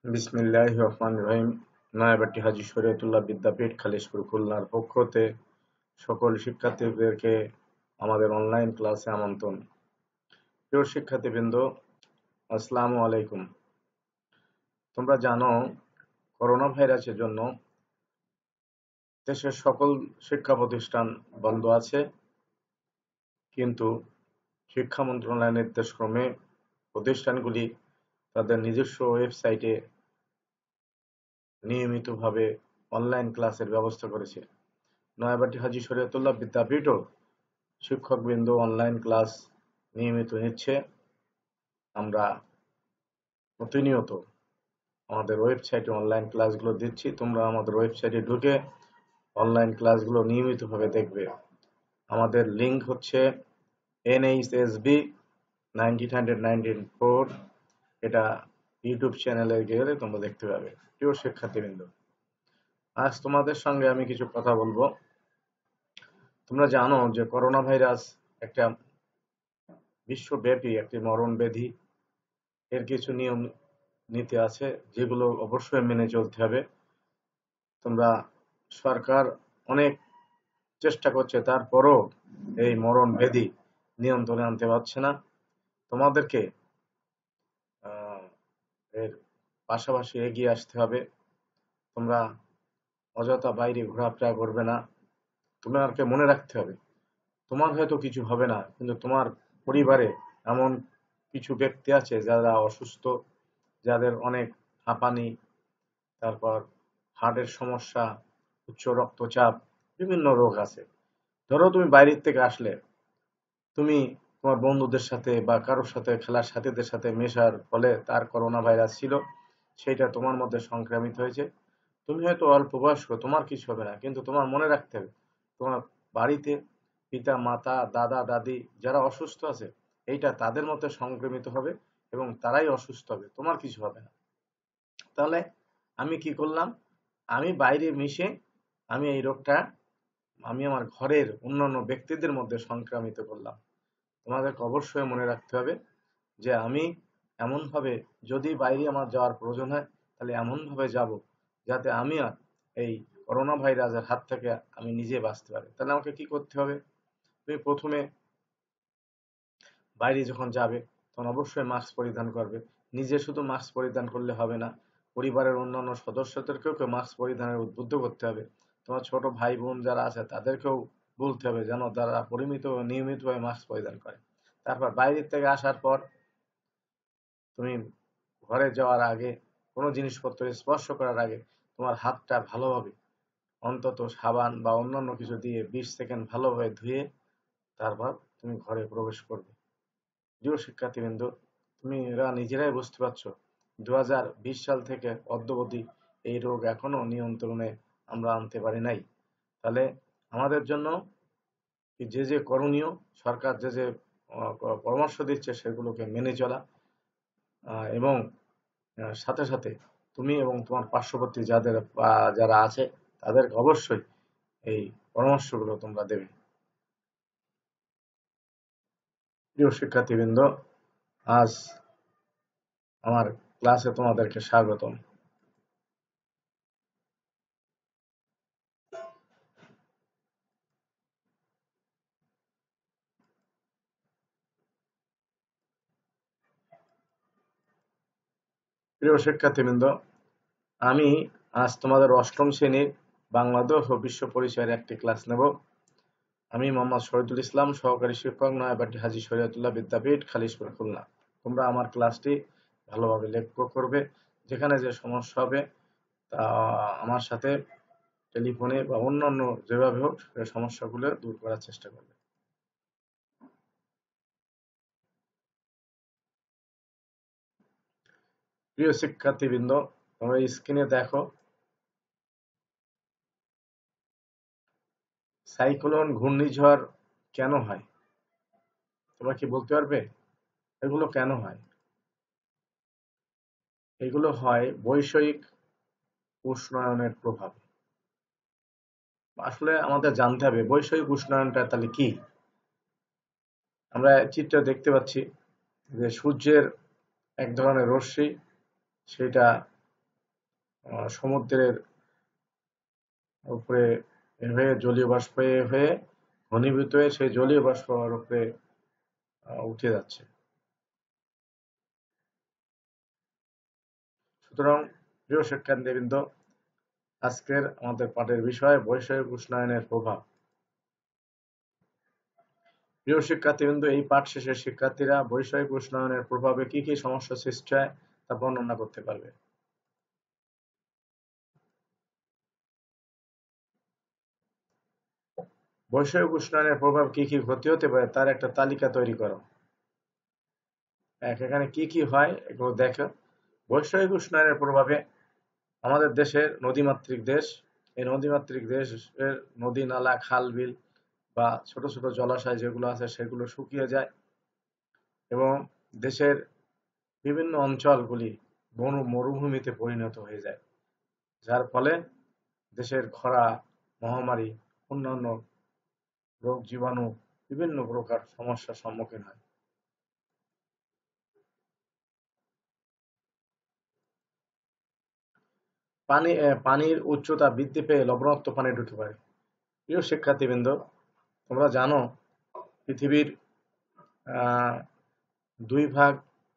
বিসমিল্লাহির রহমানির রহিম। নয়াবাটি হাজী শরীয়তুল্লাহ বিদ্যাপীঠ খালিশপুর খুলনার পক্ষতে সকল শিক্ষার্থীদেরকে আমাদের অনলাইন ক্লাসে আমন্ত্রণ। প্রিয় শিক্ষার্থীবৃন্দ, আসসালামু আলাইকুম। তোমরা জানো করোনা ভাইরাসের জন্য দেশের সকল শিক্ষা প্রতিষ্ঠান বন্ধ আছে, কিন্তু শিক্ষা মন্ত্রণালয়ের নির্দেশক্রমে প্রতিষ্ঠানগুলি তাদের নিজস্ব ওয়েবসাইটে নিয়মিতভাবে অনলাইন ক্লাসের ব্যবস্থা করেছে। নয়াবাটি হাজী শরীয়তুল্লাহ বিদ্যাপীঠও শিক্ষকবৃন্দ অনলাইন ক্লাস নিয়মিত নিচ্ছে। আমরা প্রতিনিয়ত আমাদের ওয়েবসাইটে অনলাইন ক্লাসগুলো দিচ্ছি। তোমরা আমাদের ওয়েবসাইটে ঢুকে অনলাইন ক্লাসগুলো নিয়মিতভাবে দেখবে। আমাদের লিঙ্ক হচ্ছে NHSB1994, এটা ইউটিউব চ্যানেলে গেলে তোমরা দেখতে পাবে। প্রিয় শিক্ষার্থীবৃন্দ, আজ তোমাদের সঙ্গে আমি কিছু কথা বলবো। তোমরা জানো যে করোনা ভাইরাস একটা বিশ্বব্যাপী একটি মরণ ব্যাধি। এর কিছু নিয়ম নীতি আছে যেগুলো অবশ্যই মেনে চলতে হবে। তোমরা সরকার অনেক চেষ্টা করছে, তারপরও এই মরণ ব্যাধি নিয়ন্ত্রণে আনতে পারছে না। তোমাদেরকে এর পাশাপাশি এগিয়ে আসতে হবে। তোমরা অযথা বাইরে ঘোরাফেরা করবে না। তোমাকে মনে রাখতে হবে, তোমার হয়তো কিছু হবে না, কিন্তু তোমার পরিবারে এমন কিছু ব্যক্তি আছে যারা অসুস্থ, যাদের অনেক হাঁপানি, তারপর হার্টের সমস্যা, উচ্চ রক্তচাপ, বিভিন্ন রোগ আছে। ধরো তুমি বাইরের থেকে আসলে, তুমি তোমার বন্ধুদের সাথে বা কারোর সাথে, খেলার সাথীদের সাথে মেশার ফলে তার করোনা ভাইরাস ছিল, সেটা তোমার মধ্যে সংক্রামিত হয়েছে। তুমি হয়তো অল্প বয়স্ক, তোমার কিছু হবে না, কিন্তু তোমার মনে রাখতে হবে তোমার বাড়িতে পিতা মাতা দাদা দাদি যারা অসুস্থ আছে, এইটা তাদের মধ্যে সংক্রমিত হবে এবং তারাই অসুস্থ হবে, তোমার কিছু হবে না। তাহলে আমি কি করলাম? আমি বাইরে মিশে আমি এই রোগটা আমি আমার ঘরের অন্যান্য ব্যক্তিদের মধ্যে সংক্রামিত করলাম। তোমাদেরকে অবশ্যই মনে রাখতে হবে যে আমি এমনভাবে, যদি বাইরে আমার যাওয়ার প্রয়োজন হয়, তাহলে এমনভাবে যাব যাতে আমি আর এই করোনা ভাইরাসের হাত থেকে আমি নিজে বাঁচতে পারি। তাহলে আমাকে কি করতে হবে? তুমি প্রথমে বাইরে যখন যাবে তখন অবশ্যই মাস্ক পরিধান করবে। নিজে শুধু মাস্ক পরিধান করলে হবে না, পরিবারের অন্যান্য সদস্যদেরকেও মাস্ক পরিধানের উদ্বুদ্ধ করতে হবে। তোমার ছোট ভাই বোন যারা আছে তাদেরকেও বলতে হবে যেন তারা নিয়মিতভাবে মাস্ক পরিধান করে। তারপর বাইরে থেকে আসার পর তুমি ঘরে যাওয়ার আগে, কোনো জিনিসপত্র স্পর্শ করার আগে তোমার হাতটা ভালোভাবে অন্তত সাবান বা অন্যান্য কিছু দিয়ে 20 সেকেন্ড ভালোভাবে ধুয়ে তারপর তুমি ঘরে প্রবেশ করবে। প্রিয় শিক্ষার্থীবৃন্দ, তুমি এরা নিজেরাই বুঝতে পারছো 2020 সাল থেকে অদ্যাবধি এই রোগ এখনো নিয়ন্ত্রণে আমরা আনতে পারি নাই। তাহলে আমাদের জন্য যে যে করণীয়, সরকার যে যে পরামর্শ দিচ্ছে সেগুলোকে মেনে চলা, এবং সাথে সাথে তুমি এবং তোমার পার্শ্ববর্তী যারা আছে তাদেরকে অবশ্যই এই পরামর্শগুলো তোমরা দেবে। প্রিয় শিক্ষার্থীবৃন্দ, আজ আমার ক্লাসে তোমাদেরকে স্বাগতম। প্রিয় শিক্ষার্থীবৃন্দ, আমি আজ তোমাদের অষ্টম শ্রেণীর বাংলাদেশ ও বিশ্ব পরিচয়ের একটি ক্লাস নেব। আমি মোহাম্মদ শহীদুল ইসলাম, সহকারী শিক্ষক, নয়াবাটি হাজী শরীয়তুল্লাহ বিদ্যাপীঠ, খালিশপুর, খুলনা। তোমরা আমার ক্লাসটি ভালোভাবে লক্ষ্য করবে। যেখানে যে সমস্যা হবে তা আমার সাথে টেলিফোনে বা অন্যান্য যেভাবে হোক সেই সমস্যাগুলো দূর করার চেষ্টা করবে। প্রিয় শিক্ষার্থীবৃন্দ, তোমরা স্ক্রিনে দেখো, সাইক্লোন, ঘূর্ণিঝড় কেন হয়? তোমরা কি বলতে পারবে এগুলো কেন হয়? এগুলো হয় বৈষয়িক উষ্ণায়নের প্রভাব। আসলে আমাদের জানতে হবে বৈষয়িক উষ্ণায়নটা তাহলে কি। আমরা চিত্রে দেখতে পাচ্ছি যে সূর্যের এক ধরনের রশ্মি, সেটা সমুদ্রের উপরে হয়ে জলীয় বাষ্প হয়ে ঘনীভূত হয়ে সেই জলীয় বাষ্পের উপরে উঠে যাচ্ছে। সুতরাং প্রিয় শিক্ষার্থীবৃন্দ, আজকের আমাদের পাঠের বিষয় বৈষয়িক উষ্ণায়নের প্রভাব। প্রিয় শিক্ষার্থীবৃন্দ, এই পাঠ শেষে শিক্ষার্থীরা বৈষয়িক উষ্ণায়নের প্রভাবে কি কি সমস্যা সৃষ্টি হয় তা বর্ণনা করতে পারবে। বৈষয়িক উষ্ণায়নের প্রভাব কি কি ক্ষতি হতে পারে তার একটা তালিকা তৈরি করো। এখানে কি কি হয় এগুলো দেখো। বৈষয়িক উষ্ণায়নের প্রভাবে আমাদের দেশের নদীমাতৃক দেশ, এই নদীমাতৃক দেশের নদী নালা খাল বিল বা ছোট ছোট জলাশয় যেগুলো আছে সেগুলো শুকিয়ে যায় এবং দেশের বিভিন্ন অঞ্চলগুলি মরুভূমিতে পরিণত হয়ে যায়, যার ফলে দেশের খরা, মহামারী, অন্যান্য রোগ জীবাণু বিভিন্ন প্রকার সমস্যার সম্মুখীন হয়। পানির উচ্চতা বৃদ্ধি পেয়ে লবণাক্ত পানি ঢুকে পড়ে। প্রিয় শিক্ষার্থীবৃন্দ, তোমরা জানো পৃথিবীর 2 ভাগ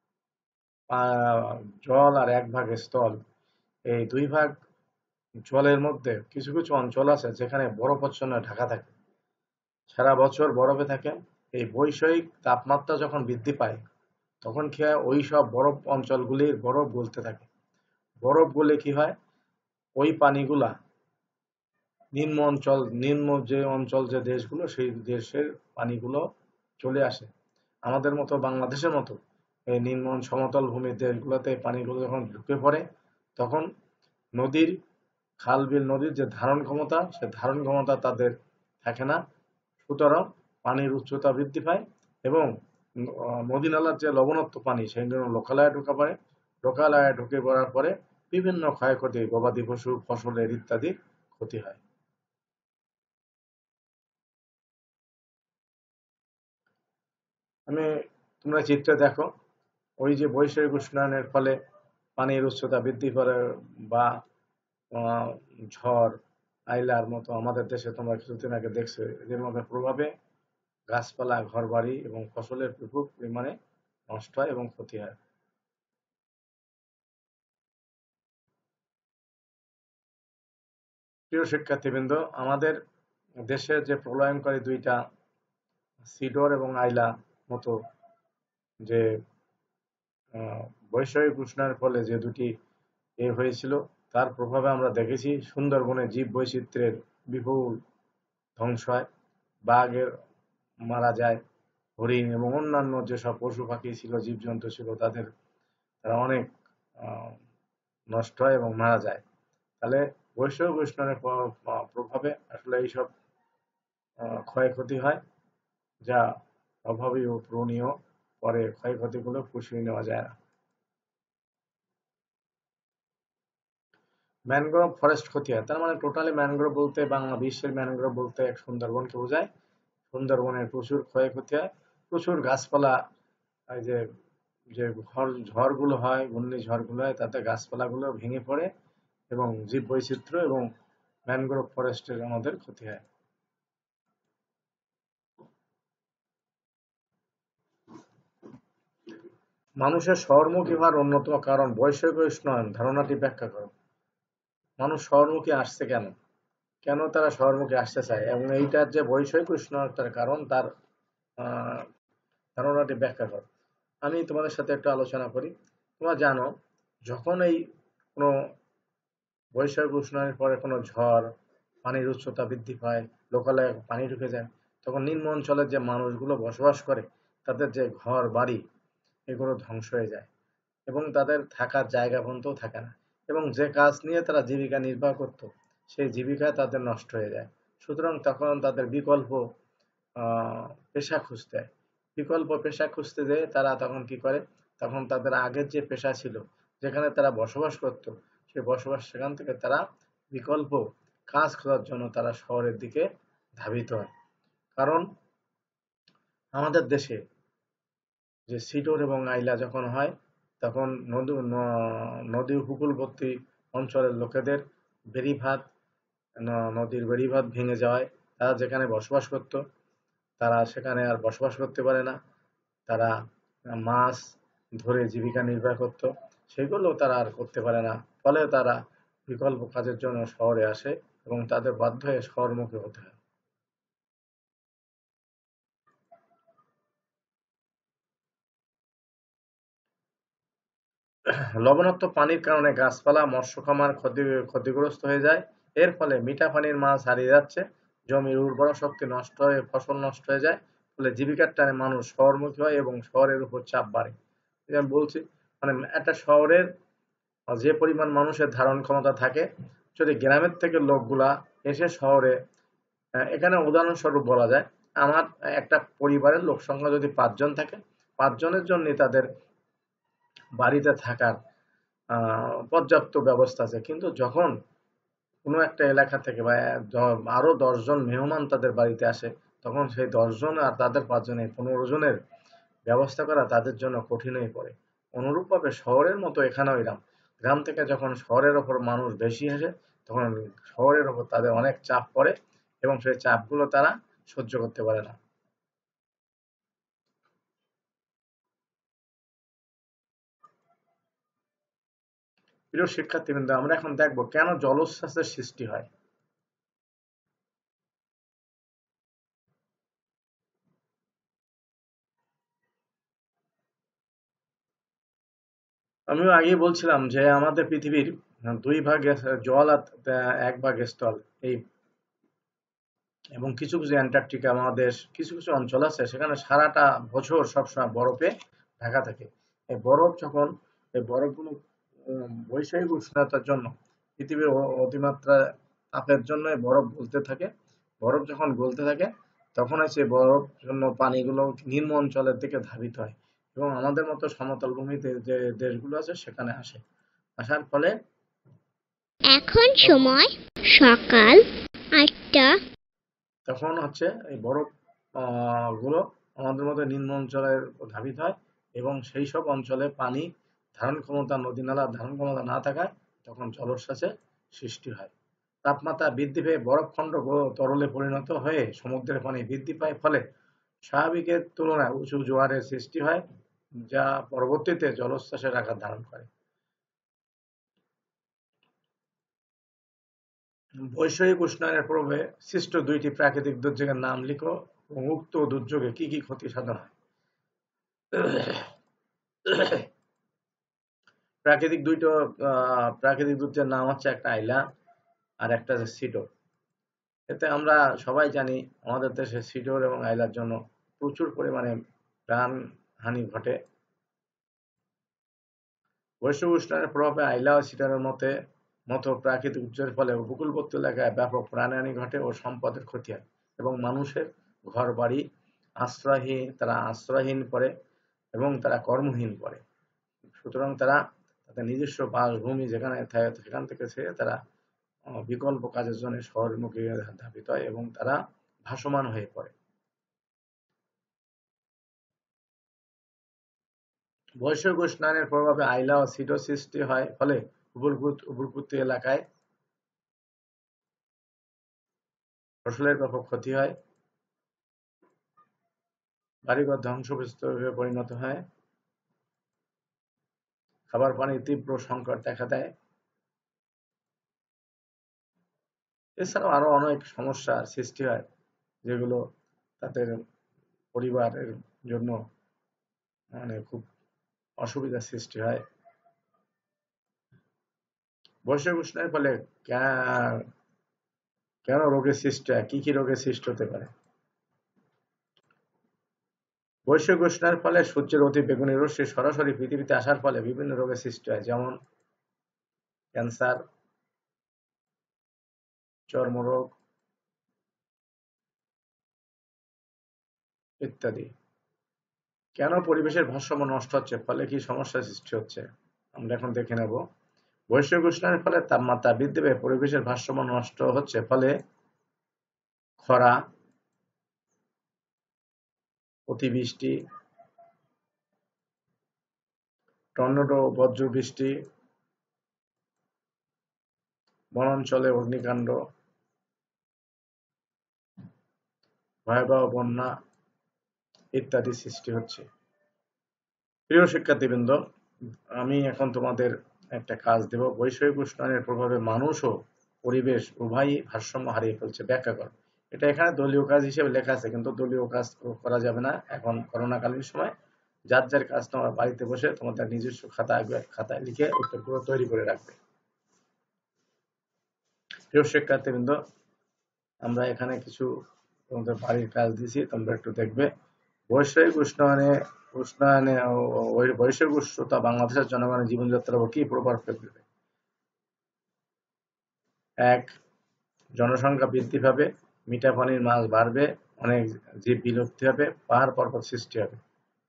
জল আর 1 ভাগ স্থল। এই 2 ভাগ জলের মধ্যে কিছু কিছু অঞ্চল আছে যেখানে বরফাচ্ছন্ন ঢাকা থাকে, সারা বছর বরফে থাকে। এই বৈষয়িক তাপমাত্রা যখন বৃদ্ধি পায় তখন কি হয়, ওই সব বরফ অঞ্চলগুলির বরফ গলতে থাকে। বরফ গলে কি হয়, ওই পানিগুলা নিম্ন যে অঞ্চল যে দেশগুলো সেই দেশের পানিগুলো চলে আসে। আমাদের মতো বাংলাদেশের মতো এই নিম্ন সমতল ভূমির দেশগুলোতে পানিগুলো যখন ঢুকে পড়ে তখন নদীর খাল বিল নদীর যে ধারণ ক্ষমতা, সে ধারণ ক্ষমতা তাদের থাকে না। সুতরাং পানির উচ্চতা বৃদ্ধি পায় এবং নদী নালার যে লবণাক্ত পানি সেগুলো লোকালয়ে ঢুকে পড়ে। লোকালয়ে ঢুকে পড়ার পরে বিভিন্ন ক্ষয়ক্ষতি, গবাদি পশু, ফসলের ইত্যাদি ক্ষতি হয়। তোমরা চিত্রে দেখো, ওই যে বৈষয়িক উষ্ণায়নের ফলে পানির উচ্চতা বৃদ্ধি করে বা ঝড় আইলার মতো আমাদের দেশে তোমরা কিছুদিন আগে দেখছো, এদের মধ্যে প্রভাবে গাছপালা, ঘরবাড়ি এবং ফসলের প্রচুর পরিমাণে নষ্ট হয় এবং ক্ষতি হয়। প্রিয় শিক্ষার্থীবৃন্দ, আমাদের দেশের যে প্রলয়ঙ্করী 2টা সিডর এবং আইলা মতো যে বৈষয়িক উষ্ণায়নের ফলে যে 2টি হয়েছিল, তার প্রভাবে আমরা দেখেছি সুন্দরবনে জীব বৈচিত্র্যের বিপুল ধ্বংস হয়, বাঘের মারা যায়, হরিণ এবং অন্যান্য যেসব পশু পাখি ছিল, জীবজন্তু ছিল, তারা অনেক নষ্ট হয় এবং মারা যায়। তাহলে বৈষয়িক উষ্ণায়নের প্রভাবে আসলে এইসব ক্ষয়ক্ষতি হয়, যা অভাবী ও পূরণীয়। পরে ক্ষয়ক্ষতিগুলো পুষিয়ে নেওয়া যায় না। ম্যানগ্রোভ ফরেস্ট ক্ষতি হয়, তার মানে টোটালি ম্যানগ্রোভ বলতে বিশ্বের ম্যানগ্রোভ বলতে এক সুন্দরবনকে বোঝায়। সুন্দরবনের প্রচুর ক্ষয়ক্ষতি হয়, প্রচুর গাছপালা, এই যে যে ঝড়গুলো হয়, ঘূর্ণিঝড়গুলো হয়, তাতে গাছপালাগুলো ভেঙে পড়ে এবং জীব বৈচিত্র্য এবং ম্যানগ্রোভ ফরেস্টের আমাদের ক্ষতি হয়। মানুষের শহরমুখী হওয়ার অন্যতম কারণ বৈষয়িক উষ্ণায়ন, ধারণাটি ব্যাখ্যা করো। মানুষ শহরমুখী আসছে কেন, কেন তারা শহরমুখী আসতে চায় এবং এইটার যে বৈষয়িক উষ্ণতার কারণ তার ধারণাটি ব্যাখ্যা করো। আমি তোমাদের সাথে একটু আলোচনা করি। তোমরা জানো, যখন এই কোনো বৈষয়িক উষ্ণায়নের পরে কোনো ঝড়, পানির উচ্চতা বৃদ্ধি পায়, লোকালয়ে পানি ঢুকে যায়, তখন নিম্ন অঞ্চলের যে মানুষগুলো বসবাস করে তাদের যে ঘর বাড়ি এগুলো ধ্বংস হয়ে যায় এবং তাদের থাকার জায়গা পর্যন্ত থাকে না এবং যে কাজ নিয়ে তারা জীবিকা নির্বাহ করত সেই জীবিকা তাদের নষ্ট হয়ে যায়। সুতরাং তখন তাদের বিকল্প পেশা খুঁজতে হয়। বিকল্প পেশা খুঁজতে যেয়ে তারা তখন কি করে, তখন তাদের আগের যে পেশা ছিল যেখানে তারা বসবাস করত সেই সেখান থেকে তারা বিকল্প কাজ খোঁজার জন্য তারা শহরের দিকে ধাবিত হয়। কারণ আমাদের দেশে যে সিডর এবং আইলা যখন হয় তখন নদী উপকূলবর্তী অঞ্চলের লোকেদের বেড়িবাঁধ নদীর বেড়িবাঁধ ভেঙে যাওয়ায় তারা যেখানে বসবাস করত তারা সেখানে আর বসবাস করতে পারে না। তারা মাছ ধরে জীবিকা নির্বাহ করত, সেগুলো তারা আর করতে পারে না। ফলে তারা বিকল্প কাজের জন্য শহরে আসে এবং তাদের বাধ্য হয়ে শহরমুখী হতে হয়। লবণাক্ত পানির কারণে গাছপালা, মৎস্য খামার ক্ষতিগ্রস্ত হয়ে যায়। এর ফলে মিঠা পানির মাছ হারিয়ে যাচ্ছে, জমির উর্বরা শক্তি নষ্ট হয়ে ফসল নষ্ট হয়ে যায়। ফলে জীবিকার টানে মানুষ শহরমুখী হয় এবং শহরের উপর চাপ বাড়ে। আমি বলছি, মানে একটা শহরের যে পরিমাণ মানুষের ধারণ ক্ষমতা থাকে, যদি গ্রামের থেকে লোকগুলা এসে শহরে, এখানে উদাহরণস্বরূপ বলা যায়, আমার একটা পরিবারের লোক সংখ্যা যদি 5 জন থাকে, 5 জনের জন্য তাদের বাড়িতে থাকার পর্যাপ্ত ব্যবস্থা আছে। কিন্তু যখন কোনো একটা এলাকা থেকে বা আরো 10 জন মেহমান তাদের বাড়িতে আসে, তখন সেই 10 জন আর তাদের 5 জনে 15 জনের ব্যবস্থা করা তাদের জন্য কঠিন হয়ে পড়ে। অনুরূপভাবে শহরের মতো এখানেও এরকম, গ্রাম থেকে যখন শহরের ওপর মানুষ বেশি আসে, তখন শহরের ওপর তাদের অনেক চাপ পড়ে এবং সেই চাপগুলো তারা সহ্য করতে পারে না। প্রিয় শিক্ষার্থীবৃন্দ, আমরা এখন দেখব কেন জলোচ্ছ্বাসের সৃষ্টি হয়। আমিও আগেই বলছিলাম যে আমাদের পৃথিবীর 2 ভাগ জল আর 1 ভাগ স্থল। এই এবং কিছু কিছু অ্যান্টার্কটিকা মহাদেশ, কিছু কিছু অঞ্চল আছে সেখানে সারাটা বছর সবসময় বরফে ঢাকা থাকে। এই বরফ যখন, এই বরফগুলো বৈশ্বিক উষ্ণতার জন্য, পৃথিবীর অতিমাত্রা তাপের জন্য এই বরফ গলতে থাকে। বরফ যখন গলতে থাকে, তখন হচ্ছে বরফ জন্য পানিগুলো নিম্ন অঞ্চলের দিকে ধাবিত হয় এবং আমাদের মতো সমতল ভূমিতে যে দেশগুলো আছে সেখানে আসে। আসার ফলে এখন সময় সকাল 8টা। তখন হচ্ছে এই বরফ গুলো আমাদের মতো নিম্ন অঞ্চলে ধাবিত হয় এবং সেই সব অঞ্চলে পানি ধারণ ক্ষমতা, নদী নালা ধারণ ক্ষমতা না থাকায় তখন জলোচ্ছ্বাসের সৃষ্টি হয়। তাপমাত্রা বৃদ্ধি পেয়ে বরফখণ্ড তরলে পরিণত হয়ে সমুদ্রের পানি বৃদ্ধি পায়, ফলে স্বাভাবিকের তুলনায় উঁচু জোয়ারের সৃষ্টি হয়, যা পরবর্তীতে জলোচ্ছ্বাসের আকার ধারণ করে। বৈষয়িক উষ্ণায়নের প্রভাবে সৃষ্ট 2টি প্রাকৃতিক দুর্যোগের নাম লিখো এবং উক্ত দুর্যোগে কি কি ক্ষতি সাধন হয়। প্রাকৃতিক দুর্যোগের নাম হচ্ছে একটা আইলা আর একটা সিডর। এতে আমরা সবাই জানি আমাদের দেশে সিডর এবং আইলার জন্য প্রচুর পরিমাণে প্রাণহানি ঘটে। বৈশ্বিক উষ্ণায়নের প্রভাবে আইলা ও সিডরের মতো প্রাকৃতিক দুর্যোগের ফলে উপকূলবর্তী এলাকায় ব্যাপক প্রাণহানি ঘটে ও সম্পদের ক্ষতি হয় এবং মানুষের ঘর বাড়ি আশ্রয়হীন করে এবং তারা কর্মহীন করে। সুতরাং তারা তাদের নিজস্ব বাসভূমি যেখানে থাকে সেখান থেকে ছেড়ে তারা বিকল্প কাজের জন্য শহরমুখী ধাবিত হয় এবং তারা ভাসমান হয়ে পড়ে। বৈশ্বিক উষ্ণায়নের প্রভাবে আইলা ও সিডর সৃষ্টি হয়, ফলে উপকূলবর্তী এলাকায় ফসলের ব্যাপক ক্ষতি হয়, বাড়িঘর ধ্বংসগ্রস্ত হয়ে পরিণত হয়, খাবার পানির তীব্র সংকট দেখা দেয়। এছাড়াও আরো অনেক সমস্যার সৃষ্টি হয়, যেগুলো তাদের পরিবারের জন্য মানে খুব অসুবিধার সৃষ্টি হয়। বৈশ্বিক উষ্ণায়নের ফলে কেন রোগের সৃষ্টি হয়, কি কি রোগের সৃষ্টি হতে পারে। বৈশ্বিক উষ্ণায়নের ফলে সূর্যের অতি বেগুনি রশ্মি সরাসরি পৃথিবীতে আসার ফলে বিভিন্ন রোগের সৃষ্টি হয়, যেমন ক্যান্সার, চর্মরোগ ইত্যাদি। কেন পরিবেশের ভারসাম্য নষ্ট হচ্ছে, ফলে কি সমস্যার সৃষ্টি হচ্ছে, আমরা এখন দেখে নেব। বৈশ্বিক উষ্ণায়নের ফলে তাপমাত্রা বৃদ্ধি পেয়ে পরিবেশের ভারসাম্য নষ্ট হচ্ছে, ফলে খরা, অতিবৃষ্টি, টর্নেডো, বজ্রবৃষ্টি, বনাঞ্চলে অগ্নিকাণ্ড, ভয়াবহ বন্যা ইত্যাদি সৃষ্টি হচ্ছে। প্রিয় শিক্ষার্থীবৃন্দ, আমি এখন তোমাদের একটা কাজ দেব। বৈষয়িক উষ্ণায়নের প্রভাবে মানুষ ও পরিবেশ উভয়ই ভারসাম্য হারিয়ে ফেলছে, ব্যাখ্যা কর। এটা এখানে দলীয় কাজ হিসেবে লেখা আছে, কিন্তু দলীয় কাজ করা যাবে না এখন করোনাকালীন সময়। যার যার কাজ তোমার বাড়িতে বসে তোমাদের নিজস্ব খাতায় লিখে উত্তরগুলো তৈরি করে রাখবে। প্রিয় শিক্ষার্থীবৃন্দ, আমরা এখানে কিছু তোমাদের বাড়ির কাজ দিয়েছি, তোমরা একটু দেখবে। বৈষয়িক বৈষয়িক উষ্ণতা বাংলাদেশের জনগণের জীবনযাত্রার উপর কি প্রভাব ফেলবে? 1. জনসংখ্যা বৃদ্ধি পাবে, মিঠা পানির মাছ বাড়বে, অনেক জীব বিলুপ্তি হবে, পাহাড় পর্বত সৃষ্টি হবে।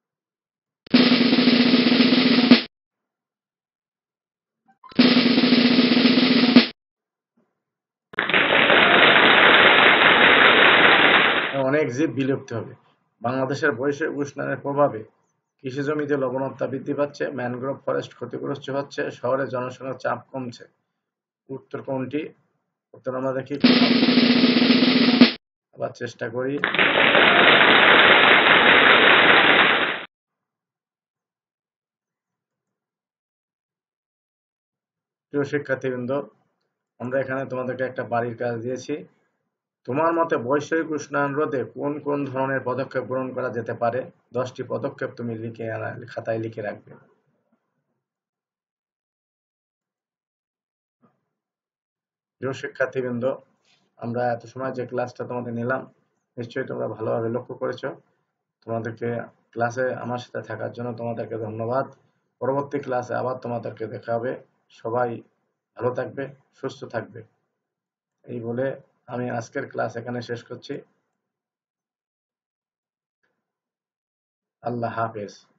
অনেক জীব বিলুপ্ত হবে। বাংলাদেশের বৈষয়িক উষ্ণায়নের প্রভাবে কৃষি জমিতে লবণাক্ততা বৃদ্ধি পাচ্ছে, ম্যানগ্রোভ ফরেস্ট ক্ষতিগ্রস্ত হচ্ছে, শহরে জনসংখ্যার চাপ কমছে। উত্তর কোনটি? উত্তর আমরা দেখি, আবার চেষ্টা করি। প্রিয় শিক্ষার্থীবৃন্দ, আমরা এখানে তোমাদেরকে একটা বাড়ির কাজ দিয়েছি। তোমার মতে বৈষয়িক উষ্ণায়ন রোধে কোন কোন ধরনের পদক্ষেপ গ্রহণ করা যেতে পারে? 10টি পদক্ষেপ তুমি খাতায় লিখে রাখবে। প্রিয় শিক্ষার্থীবৃন্দ, আমরা এত সময় যে ক্লাসটা তোমাদের নিলাম, নিশ্চয়ই তোমরা ভালোভাবে লক্ষ্য করেছো। তোমাদেরকে ক্লাসে আমার সাথে থাকার জন্য তোমাদেরকে ধন্যবাদ। পরবর্তী ক্লাসে আবার তোমাদেরকে দেখা হবে। সবাই ভালো থাকবে, সুস্থ থাকবে। এই বলে আমি আজকের ক্লাস এখানে শেষ করছি। আল্লাহ হাফেজ।